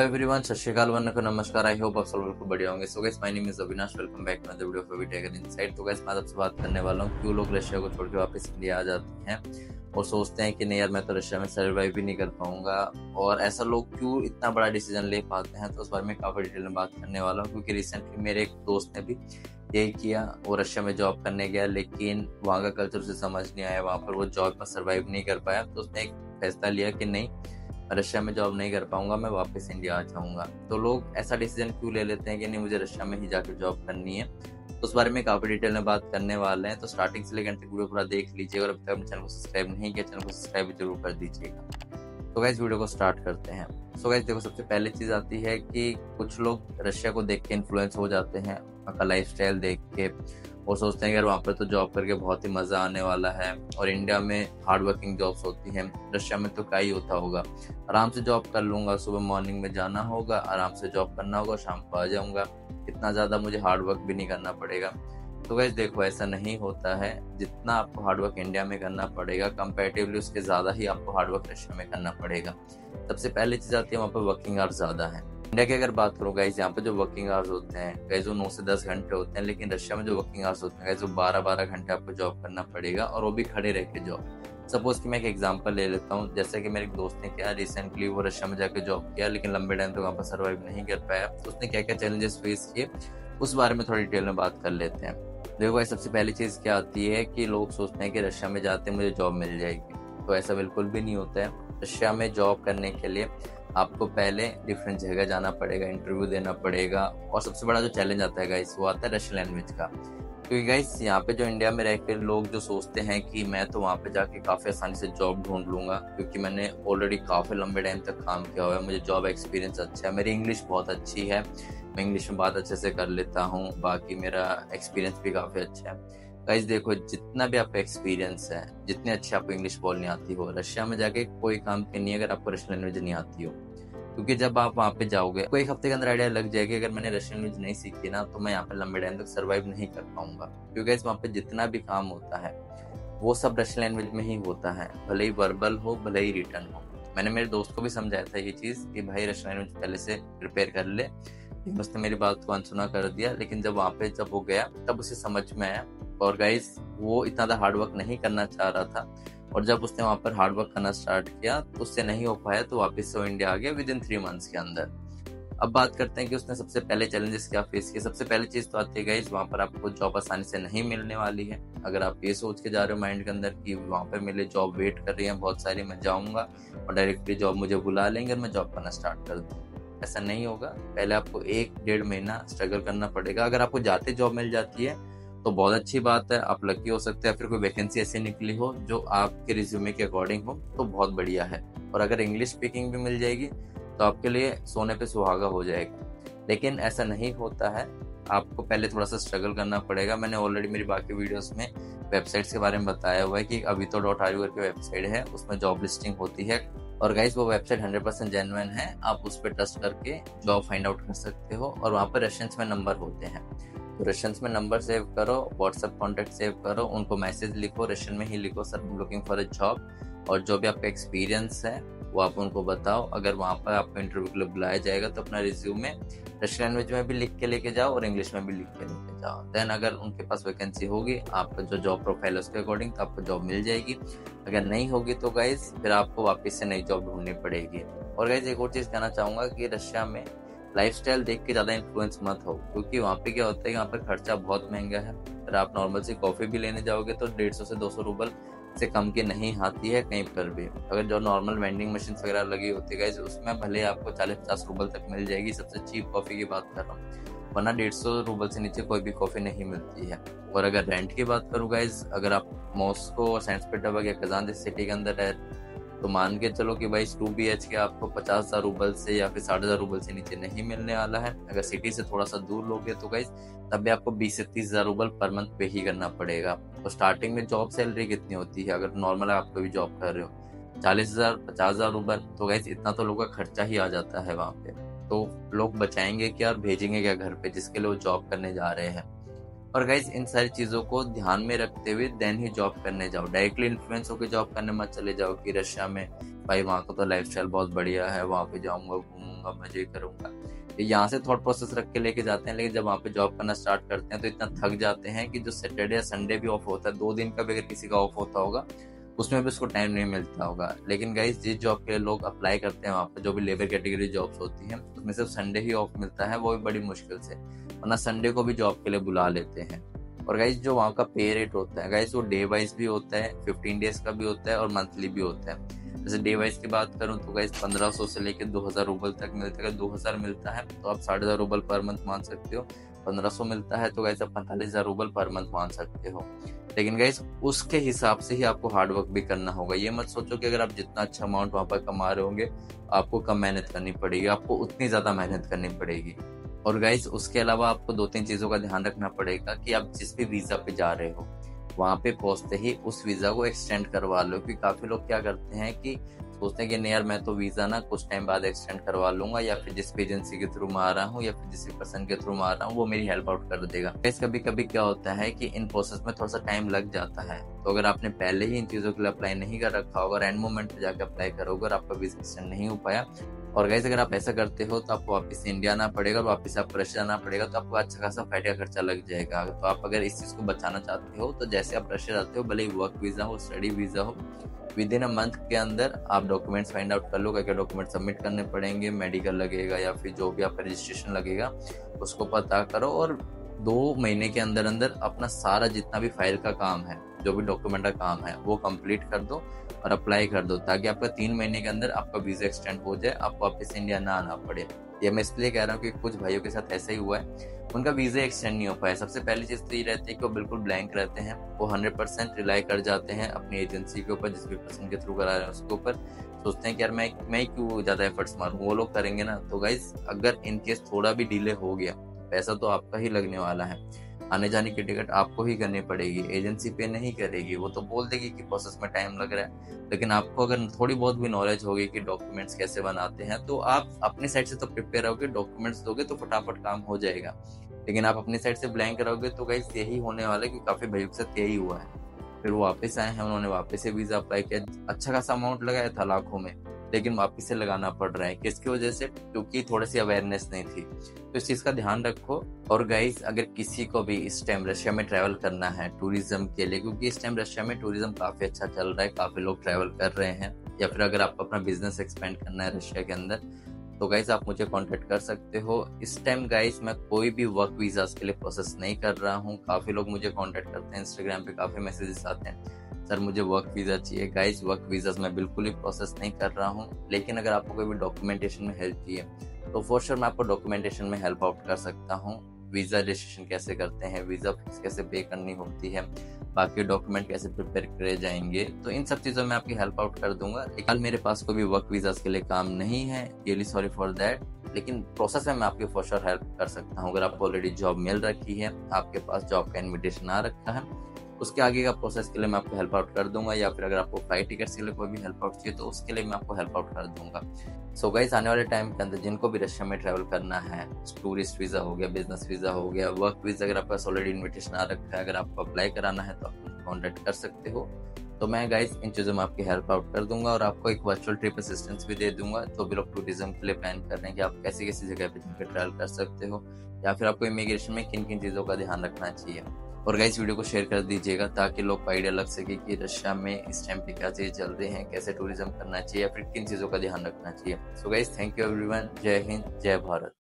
Everyone, सत श्री अकाल, वंदन को नमस्कार। आई होप आप सब बिल्कुल बढ़िया होंगे। So guys, my name is Avinash, welcome back to another video of Tech Insight. तो गाइस, मैं आपसे बात करने वाला हूँ क्यों लोग रशिया को छोड़ के वापस इंडिया आ जाते हैं और सोचते हैं कि नहीं यार, मैं तो रशिया में सर्वाइव भी नहीं कर पाऊंगा। और ऐसा लोग क्यों इतना बड़ा डिसीजन ले पाते हैं, तो उस बारे में काफी डिटेल में बात करने वाला हूँ। क्योंकि रिसेंटली मेरे एक दोस्त ने भी यही किया। वो रशिया में जॉब करने गया, लेकिन वहाँ का कल्चर उसे समझ नहीं आया, वहाँ पर वो जॉब में सर्वाइव नहीं कर पाया। तो उसने एक फैसला लिया कि नहीं, रशिया में जॉब नहीं कर पाऊंगा, मैं वापस इंडिया आ जाऊंगा। तो लोग ऐसा डिसीजन क्यों ले लेते हैं कि नहीं, मुझे रशिया में ही जाकर जॉब करनी है। तो उस बारे में काफी डिटेल में बात करने वाले हैं। तो स्टार्टिंग से लेकर वीडियो पूरा देख लीजिएगा। और अभी तक अपने चैनल को सब्सक्राइब नहीं किया, चैनल को सब्सक्राइब जरूर कर दीजिएगा। तो गाइस, वीडियो को स्टार्ट करते हैं। सो गाइस, देखो, सबसे पहले चीज आती है कि कुछ लोग रशिया को देख के इन्फ्लुएंस हो जाते हैं, वहाँ लाइफ स्टाइल देख के, और सोचते हैं यार वहाँ पर तो जॉब करके बहुत ही मजा आने वाला है। और इंडिया में हार्ड वर्किंग जॉब्स होती हैं, रशिया में तो क्या ही होता होगा, आराम से जॉब कर लूंगा, सुबह मॉर्निंग में जाना होगा, आराम से जॉब करना होगा, शाम को आ जाऊंगा, इतना ज्यादा मुझे हार्ड वर्क भी नहीं करना पड़ेगा। तो गाइस देखो, ऐसा नहीं होता है। जितना आपको हार्ड वर्क इंडिया में करना पड़ेगा, कंपैरेटिवली उसके ज्यादा ही आपको हार्ड वर्क रशिया में करना पड़ेगा। सबसे पहले चीज आती है, वहाँ पर वर्किंग आवर्स ज्यादा है। इंडिया की अगर बात करो गाइस, यहाँ पे जो वर्किंग आवर्स होते हैं गाइस, वो 9 से 10 घंटे होते हैं। लेकिन रशिया में जो वर्किंग आवर्स होते हैं गाइस, वो 12-12 घंटे आपको जॉब करना पड़ेगा, और वो भी खड़े रह के जॉब। सपोज कि मैं एक एग्जांपल ले लेता हूँ। जैसे कि मेरे एक दोस्त ने किया, रिसेंटली वो रशिया में जाकर जॉब किया, लेकिन लंबे टाइम तक वहाँ पर सर्वाइव नहीं कर पाया। तो उसने क्या क्या चैलेंजेस फेस किए, उस बारे में थोड़ी डिटेल में बात कर लेते हैं। देखो भाई, सबसे पहली चीज क्या आती है कि लोग सोचते हैं कि रशिया में जाते मुझे जॉब मिल जाएगी। तो ऐसा बिल्कुल भी नहीं होता है। रशिया में जॉब करने के लिए आपको पहले डिफरेंट जगह जाना पड़ेगा, इंटरव्यू देना पड़ेगा। और सबसे बड़ा जो चैलेंज आता है गाइस, वो आता है रशियन लैंग्वेज का। क्योंकि गाइस, यहाँ पे जो इंडिया में रहकर लोग जो सोचते हैं कि मैं तो वहाँ पे जाके काफी आसानी से जॉब ढूंढ लूंगा, क्योंकि मैंने ऑलरेडी काफी लंबे टाइम तक काम किया हुआ है, मुझे जॉब एक्सपीरियंस अच्छा है, मेरी इंग्लिश बहुत अच्छी है, मैं इंग्लिश में बात अच्छे से कर लेता हूँ, बाकी मेरा एक्सपीरियंस भी काफी अच्छा है। गाइस देखो, जितना भी आपका एक्सपीरियंस है, जितनी अच्छी आपको इंग्लिश बोलनी आती हो, रशिया में जाके कोई काम की नहीं है अगर आपको रशियन लैंग्वेज नहीं आती हो। क्योंकि जब आप वहाँ पे जाओगे, कोई एक हफ्ते के अंदर आइडिया लग जाएगा, अगर मैंने रशियन लैंग्वेज नहीं सीखी ना, तो मैं यहाँ पे लंबे टाइम तक सर्वाइव नहीं कर पाऊंगा। क्योंकि वहाँ पे जितना भी काम होता है वो सब रशियन लैंग्वेज में ही होता है, भले ही वर्बल हो, भले ही रिटर्न हो। मैंने मेरे दोस्त को भी समझाया था ये चीज कि भाई रशियन लैंग्वेज पहले से प्रिपेयर कर ले, लेकिन उसने मेरी बात को अनसुना कर दिया। लेकिन जब वहाँ पे जब वो गया, तब उसे समझ में आया। और गाइस, वो इतना ज्यादा हार्ड वर्क नहीं करना चाह रहा था, और जब उसने वहां पर हार्ड वर्क करना स्टार्ट किया तो उससे नहीं हो पाया, तो वापस से वो इंडिया आ गया विद इन 3 मंथ्स के अंदर। अब बात करते हैं कि उसने सबसे पहले चैलेंजेस क्या फेस किए। सबसे पहले चीज तो आती है गाइस, वहां पर आपको जॉब आसानी से नहीं मिलने वाली है। अगर आप ये सोच के जा रहे हो माइंड के अंदर कि वहां पर मेरे जॉब वेट कर रही है बहुत सारी, मैं जाऊंगा और डायरेक्टली जॉब मुझे बुला लेंगे और मैं जॉब करना स्टार्ट कर दूँ, ऐसा नहीं होगा। पहले आपको 1-1.5 महीना स्ट्रगल करना पड़ेगा। अगर आपको जाते जॉब मिल जाती है तो बहुत अच्छी बात है, आप लकी हो सकते हैं। फिर कोई वैकेंसी ऐसी निकली हो जो आपके रिज्यूमे के अकॉर्डिंग हो, तो बहुत बढ़िया है। और अगर इंग्लिश स्पीकिंग भी मिल जाएगी तो आपके लिए सोने पे सुहागा हो जाएगा। लेकिन ऐसा नहीं होता है, आपको पहले थोड़ा सा स्ट्रगल करना पड़ेगा। मैंने ऑलरेडी मेरी बाकी वीडियोस में वेबसाइट्स के बारे में बताया हुआ है कि avito.ru करके वेबसाइट है, उसमें जॉब लिस्टिंग होती है। और गाइस, वो वेबसाइट 100% जेन्युइन है, आप उस पर ट्रस्ट करके जॉब फाइंड आउट कर सकते हो। और वहाँ पर रशियंस में नंबर होते हैं, तो रशियंस में नंबर सेव करो, व्हाट्सएप कॉन्टेक्ट सेव करो, उनको मैसेज लिखो, रशियन में ही लिखो, sir I am looking for a job. और जो भी आपका एक्सपीरियंस है वो आप उनको बताओ। अगर वहाँ पर आपको इंटरव्यू के लिए बुलाया जाएगा तो अपना रिज्यूमे रशियन लैंग्वेज में भी लिख के लेके जाओ और इंग्लिश में भी लिख के लेके जाओ। देन अगर उनके पास वैकेंसी होगी आपका जो जॉब प्रोफाइल है उसके अकॉर्डिंग, तो आपको जॉब मिल जाएगी। अगर नहीं होगी तो गाइस, फिर आपको वापस से नई जॉब ढूंढनी पड़ेगी। और गाइस, एक और चीज कहना चाहूंगा कि रशिया में लाइफस्टाइल देख के ज्यादा इन्फ्लुएंस मत हो, क्योंकि वहाँ पे क्या होता है, यहाँ पर खर्चा बहुत महंगा है। अगर आप नॉर्मल सी कॉफी भी लेने जाओगे तो 150 से 200 रूबल से कम की नहीं आती है कहीं पर भी। अगर जो नॉर्मल वेंडिंग मशीन वगैरह लगी होती है उसमें भले आपको 40-50 रूबल तक मिल जाएगी, सबसे चीप कॉफी की बात कर रहा हूँ, वरना 150 रूबल से नीचे कोई भी कॉफी नहीं मिलती है। और अगर रेंट की बात करूँ गाइज, अगर आप मॉस्को और सेंट पीटर्सबर्ग या कजान जैसी सिटी के अंदर है, तो मान के चलो कि भाई 2 BHK आपको 50,000 रूबल से या फिर 60,000 रूबल से नीचे नहीं मिलने वाला है। अगर सिटी से थोड़ा सा दूर लोगे तो गाइस, तब भी आपको 20 से 30,000 रूबल पर मंथ पे ही करना पड़ेगा। तो स्टार्टिंग में जॉब सैलरी कितनी होती है, अगर नॉर्मल आप कोई भी जॉब कर रहे हो, 40,000 50,000 रूबल, तो गाइस इतना तो लोगों का खर्चा ही आ जाता है वहां पे। तो लोग बचाएंगे क्या और भेजेंगे क्या घर पे, जिसके लिए वो जॉब करने जा रहे हैं। और गाइज, इन सारी चीजों को ध्यान में रखते हुए देन ही जॉब करने जाओ। डायरेक्टली इन्फ्लुएंस होकर जॉब करने मत चले जाओ कि रशिया में भाई वहाँ का तो लाइफस्टाइल बहुत बढ़िया है, वहाँ पे जाऊंगा, घूमूंगा, मजे करूंगा। ये यहाँ से थॉट प्रोसेस रख के लेके जाते हैं, लेकिन जब वहाँ पे जॉब करना स्टार्ट करते हैं तो इतना थक जाते हैं कि जो सैटरडे या संडे भी ऑफ होता है, 2 दिन का भी अगर किसी का ऑफ होता होगा उसमें भी उसको टाइम नहीं मिलता होगा। लेकिन गाइस जिस जॉब के लिए लोग अप्लाई करते हैं वहाँ पे, जो भी लेबर कैटेगरी जॉब्स होती हैं, उसमें सिर्फ संडे ही ऑफ मिलता है, वो भी बड़ी मुश्किल से, वरना संडे को भी जॉब के लिए बुला लेते हैं। और गाइस जो वहाँ का पे रेट होता है गाइस, वो डे वाइज भी होता है, 15 डेज का भी होता है और मंथली भी होता है। जैसे डे वाइज की बात करूँ तो गाइस 1500 से लेकर 2000 रूबल तक मिलता है। अगर 2000 मिलता है तो आप 1500 रूबल पर मंथ मान सकते हो, 1500 मिलता है तो गाइस आप 45,000 रूबल पर मंथ मान सकते हो। लेकिन गाइस उसके हिसाब से ही आपको हार्डवर्क भी करना होगा। ये मत सोचो कि अगर आप जितना अच्छा अमाउंट वहां पर कमा रहे होंगे आपको कम मेहनत करनी पड़ेगी, आपको उतनी ज्यादा मेहनत करनी पड़ेगी। और गाइस उसके अलावा आपको 2-3 चीजों का ध्यान रखना पड़ेगा कि आप जिस भी वीजा पे जा रहे हो वहां पे पहुंचते ही उस वीजा को एक्सटेंड करवा लो। क्योंकि काफी लोग क्या करते हैं कि सोचते हैं कि नहीं यार मैं तो वीजा ना कुछ टाइम बाद एक्सटेंड करवा लूंगा, या फिर जिस भी एजेंसी के थ्रू मैं आ रहा हूँ या फिर जिस भी पर्सन के थ्रू मैं आ रहा हूँ वो मेरी हेल्प आउट कर देगा। कभी कभी क्या होता है कि इन प्रोसेस में थोड़ा सा टाइम लग जाता है, तो अगर आपने पहले ही इन चीजों के लिए अप्लाई नहीं कर रखा होगा, एंड मोमेंट पे जाकर अप्लाई करोगे और आपका वीजा एक्सटेंड नहीं हो पाया, और गाइस अगर आप ऐसा करते हो तो आपको वापस इंडिया आना पड़ेगा, और वापस आपको रशिया आना पड़ेगा, तो आपको अच्छा खासा फ्लाइट का खर्चा लग जाएगा। तो आप अगर इस चीज को बचाना चाहते हो तो जैसे आप रशिया जाते हो, भले ही वर्क वीजा हो, स्टडी वीजा हो, विद इन अ मंथ के अंदर आप डॉक्यूमेंट्स फाइंड आउट कर लो, क्या क्या डॉक्यूमेंट सबमिट करने पड़ेंगे, मेडिकल लगेगा या फिर जो भी आपका रजिस्ट्रेशन लगेगा उसको पता करो, और 2 महीने के अंदर अंदर अपना सारा जितना भी फाइल का काम है, जो भी डॉक्यूमेंट का काम है वो कंप्लीट कर दो और अप्लाई कर दो, ताकि आपका 3 महीने के अंदर आपका वीजा एक्सटेंड हो जाए, आपको वापस इंडिया ना आना पड़े। ये मैं इसलिए कह रहा हूँ कि कुछ भाइयों के साथ ऐसा ही हुआ है, उनका वीजा एक्सटेंड नहीं हो पाया। सबसे पहली चीज तो ये रहती है कि वो बिल्कुल ब्लैंक रहते हैं, वो 100% रिलाई कर जाते हैं अपनी एजेंसी के ऊपर, जिस भी पर्सन के थ्रू करा रहे हैं उसके ऊपर। सोचते हैं कि यार मैं क्यों ज्यादा एफर्ट्स मारूं, वो लोग करेंगे ना। तो गाइस अगर इन केस थोड़ा भी डिले हो गया, पैसा तो आपका ही लगने वाला है, आने जाने की टिकट आपको ही करनी पड़ेगी, एजेंसी पे नहीं करेगी। वो तो बोल देगी कि प्रोसेस में टाइम लग रहा है, लेकिन आपको अगर थोड़ी बहुत भी नॉलेज होगी कि डॉक्यूमेंट्स कैसे बनाते हैं, तो आप अपनी साइड से तो प्रिपेयर रहोगे, डॉक्यूमेंट्स दोगे तो फटाफट काम हो जाएगा। लेकिन आप अपनी साइड से ब्लैंक रहोगे तो गाइस यही होने वाला है, क्योंकि काफी भाइयों के साथ यही हुआ है। फिर वो वापस आए हैं, उन्होंने वापस से वीजा अप्लाई किया, अच्छा खासा अमाउंट लगाया था लाखों में, लेकिन वापस से लगाना पड़ रहा है। किसकी वजह से? क्योंकि थोड़ी सी अवेयरनेस नहीं थी। तो इस चीज का ध्यान रखो। और गाइस अगर किसी को भी इस टाइम रशिया में ट्रैवल करना है टूरिज्म के लिए, क्योंकि इस टाइम रशिया में टूरिज्म काफी अच्छा चल रहा है, काफी लोग ट्रैवल कर रहे हैं, या फिर अगर आपको अपना बिजनेस एक्सपेंड करना है रशिया के अंदर, तो गाइस आप मुझे कांटेक्ट कर सकते हो। इस टाइम गाइस मैं कोई भी वर्क वीजास के लिए प्रोसेस नहीं कर रहा हूँ। काफी लोग मुझे कांटेक्ट करते हैं, इंस्टाग्राम पे काफी मैसेजेस आते हैं, सर मुझे वर्क वीजा चाहिए। गाइस वर्क वीजास मैं बिल्कुल ही प्रोसेस नहीं कर रहा हूँ, लेकिन अगर आपको कोई भी डॉक्यूमेंटेशन में हेल्प चाहिए तो फॉर श्योर मैं आपको डॉक्यूमेंटेशन में हेल्प आउट कर सकता हूँ। वीजा रजिस्ट्रेशन कैसे करते हैं, वीजा फीस कैसे पे करनी होती है, बाकी डॉक्यूमेंट कैसे प्रिपेयर करे जाएंगे, तो इन सब चीजों में आपकी हेल्प आउट कर दूंगा। कल मेरे पास कोई भी वर्क वीजा के लिए काम नहीं है, रियली सॉरी फॉर दैट, लेकिन प्रोसेस में मैं आपकी फॉर श्योर हेल्प कर सकता हूँ। अगर आपको ऑलरेडी जॉब मिल रखी है, आपके पास जॉब का इन्विटेशन आ रखा है, उसके आगे का प्रोसेस के लिए मैं आपको हेल्प आउट कर दूंगा, या फिर अगर आपको फ्लाइट टिकट्स के लिए कोई भी हेल्प आउट चाहिए तो उसके लिए मैं आपको हेल्प आउट कर दूंगा। सो गाइस आने वाले टाइम के अंदर जिनको भी रशिया में ट्रैवल करना है, टूरिस्ट वीजा हो गया, बिजनेस वीजा हो गया, वर्क वीजा, अगर आपके पास ऑलरेडी इन्विटेशन आ रखा है, अगर आपको अप्लाई कराना है तो आप मुझे कॉन्टेक्ट कर सकते हो। तो मैं गाइस इन चीज़ों में आपकी हेल्प आउट कर दूंगा, और आपको एक वर्चुअल ट्रिप असिस्टेंस भी दे दूंगा। तो भी लोग टूरिज्म के लिए प्लान कर रहे हैं कि आप कैसी कैसी जगह पे जाकर ट्रैवल कर सकते हो, या फिर आपको इमिग्रेशन में किन किन चीज़ों का ध्यान रखना चाहिए। और गाइस वीडियो को शेयर कर दीजिएगा ताकि लोग को आइडिया लग सके कि रशिया में इस टाइम पे क्या चीज़ चल रही है, कैसे टूरिज्म करना चाहिए, या फिर किन चीज़ों का ध्यान रखना चाहिए। So guys thank you everyone, जय हिंद, जय भारत।